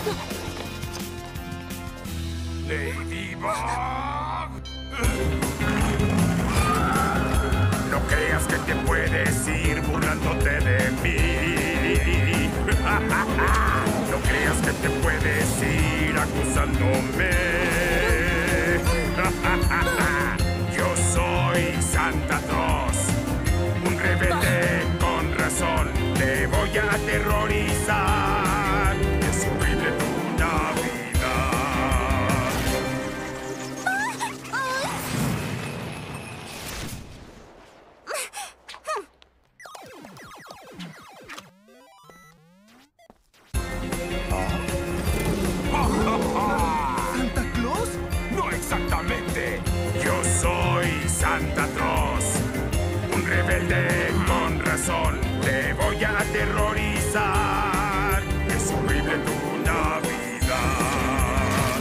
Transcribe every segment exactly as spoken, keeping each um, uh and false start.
Ladybug. No creas que te puedes ir burlándote de mí. No creas que te puedes ir acusándome. Yo soy Santa Claus, un rebelde con razón. Te voy a aterrorizar. Es horrible tu Navidad. ¿Santa Claus? No exactamente. Yo soy Santa Claus, un rebelde con razón. Te voy a aterrorizar. Es horrible tu Navidad.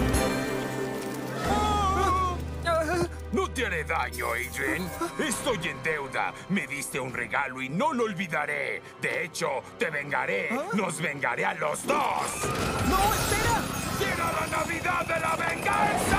No te haré daño, Adrien. Estoy en deuda. Me diste un regalo y no lo olvidaré. De hecho, te vengaré. Nos vengaré a los dos. ¡No, espera! ¡Llega la Navidad de la venganza!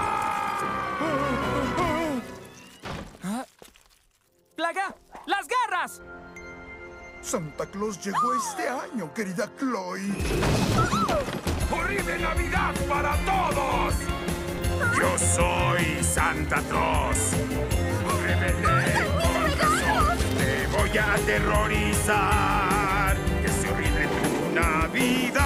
¡Plaga! ¡Las garras! Santa Claus llegó este año, querida Chloe. ¡Horrible Navidad para todos! Yo soy Santa Claus, un rebelde con razón. Te voy a aterrorizar. Es horrible tu Navidad.